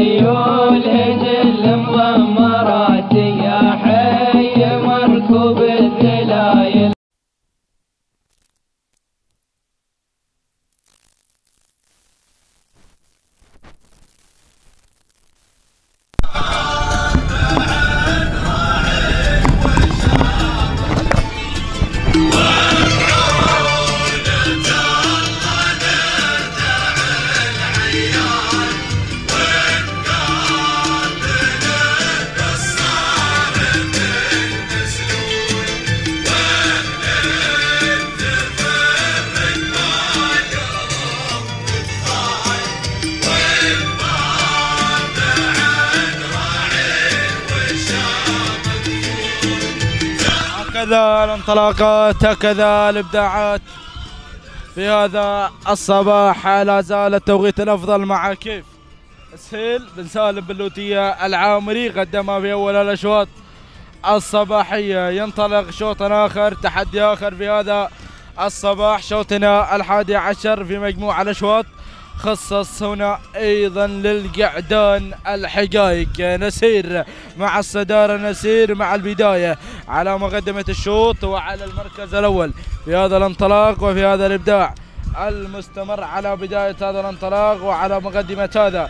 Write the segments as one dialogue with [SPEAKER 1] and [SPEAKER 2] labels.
[SPEAKER 1] خيول هجل مضمرات يا حي مركوب الذلايل.
[SPEAKER 2] هكذا الانطلاقات، هكذا الابداعات في هذا الصباح. لا زال التوقيت الافضل مع كيف سهيل بن سالم بن لوتية العامري قدمها في اول الاشواط الصباحيه. ينطلق شوط اخر، تحدي اخر في هذا الصباح، شوطنا 11 في مجموع الاشواط، خصص هنا ايضا للقعدان الحقائق. نسير مع الصداره، نسير مع البدايه على مقدمه الشوط وعلى المركز الاول في هذا الانطلاق وفي هذا الابداع المستمر على بدايه هذا الانطلاق وعلى مقدمه هذا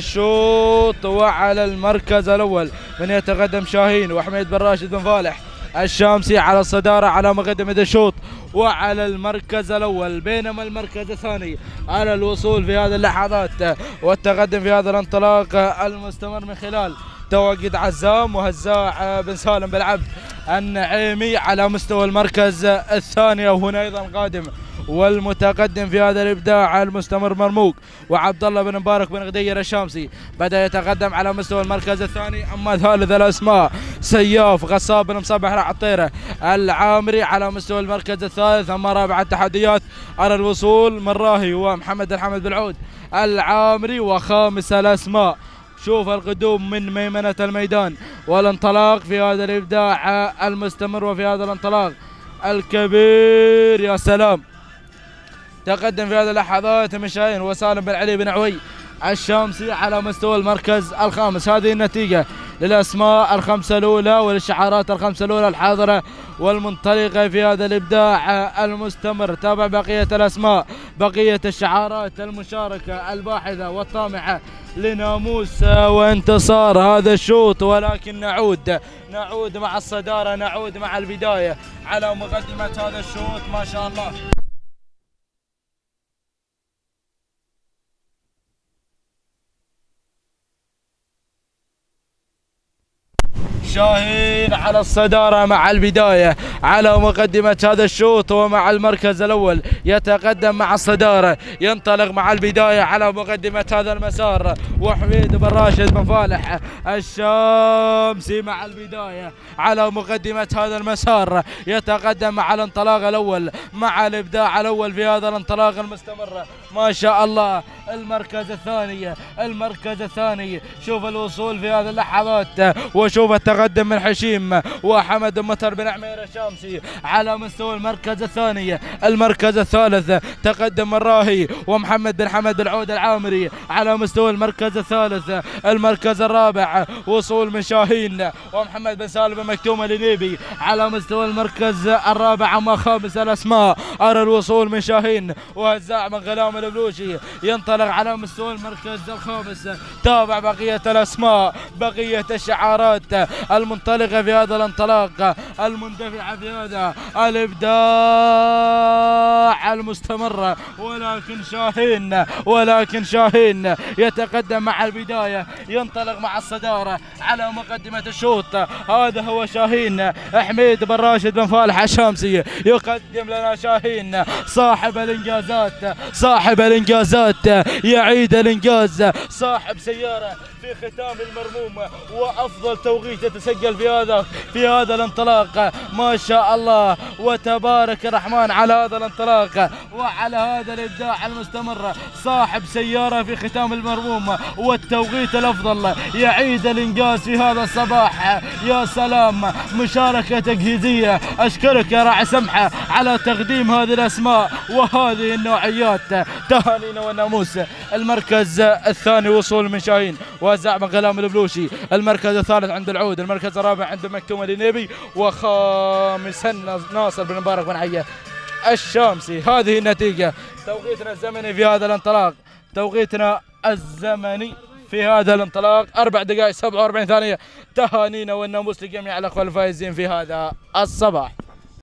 [SPEAKER 2] الشوط. وعلى المركز الاول من يتقدم شاهين وحميد بن راشد بن فالح الشامسي على الصداره على مقدمه الشوط وعلى المركز الاول، بينما المركز الثاني على الوصول في هذه اللحظات والتقدم في هذا الانطلاق المستمر من خلال تواجد عزام وهزاع بن سالم بن عبد النعيمي على مستوى المركز الثاني. وهنا ايضا قادم والمتقدم في هذا الابداع المستمر مرموق وعبد الله بن مبارك بن غدير الشامسي بدا يتقدم على مستوى المركز الثاني. اما ثالث الاسماء سياف غصاب بن مصبح العطيره العامري على مستوى المركز الثالث. اما رابع التحديات على الوصول من راهي ومحمد الحمد بالعود العامري. وخامس الاسماء شوف القدوم من ميمنه الميدان والانطلاق في هذا الابداع المستمر وفي هذا الانطلاق الكبير. يا سلام، تقدم في هذه اللحظات من شاهين وسالم بن علي بن عوي الشامسي على مستوى المركز الخامس. هذه النتيجة للأسماء الخمسة الأولى وللشعارات الخمسة الأولى الحاضرة والمنطلقة في هذا الإبداع المستمر. تابع بقية الأسماء، بقية الشعارات المشاركة الباحثة والطامعة لناموس وانتصار هذا الشوط. ولكن نعود مع الصدارة، نعود مع البداية على مقدمة هذا الشوط. ما شاء الله، شاهين على الصدارة مع البداية على مقدمة هذا الشوط ومع المركز الأول، يتقدم مع الصدارة، ينطلق مع البداية على مقدمة هذا المسار. وحميد بن راشد بن فالح الشامسي مع البداية على مقدمة هذا المسار، يتقدم مع الانطلاق الأول مع الإبداع الأول في هذا الانطلاق المستمر. ما شاء الله، المركز الثاني شوف الوصول في هذه اللحظات وشوف التقدم من حشيم وحمد مطر بن عمير الشامسي على مستوى المركز الثاني. المركز الثالث تقدم من راهي ومحمد بن حمد بن عود العامري على مستوى المركز الثالث. المركز الرابع وصول من شاهين ومحمد بن سالم بن مكتوم النيبي على مستوى المركز الرابع. اما خامس الاسماء ارى الوصول من شاهين وهزاع من غلام البلوشي ينطلق على مستوى المركز الخامس. تابع بقية الاسماء، بقية الشعارات المنطلقة في هذا الانطلاق المندفعة في هذا الابداع المستمر. ولكن شاهين يتقدم مع البداية، ينطلق مع الصدارة على مقدمة الشوط. هذا هو شاهين حميد بن راشد بن فالح الشامسي يقدم لنا شاهين صاحب الانجازات يعيد الانجاز، صاحب سيارة في ختام المرموم وافضل توقيت يتسجل في هذا الانطلاق. ما شاء الله وتبارك الرحمن على هذا الانطلاق وعلى هذا الابداع المستمر. صاحب سيارة في ختام المرموم والتوقيت الافضل يعيد الانجاز في هذا الصباح. يا سلام، مشاركة تجهيزية. اشكرك يا راعي سمحة على تقديم هذه الاسماء وهذه النوعيات. تهانينا والناموس المركز الثاني وصول من شاهين وزعم غلام البلوشي. المركز الثالث عند العود. المركز الرابع عند مكتوم النيبي. وخامسا ناصر بن مبارك بن عيه الشامسي. هذه النتيجة. توقيتنا الزمني في هذا الانطلاق، توقيتنا الزمني في هذا الانطلاق 4 دقائق 47 ثانية. تهانينا والناموس لجميع الأخوة الفائزين في هذا الصباح.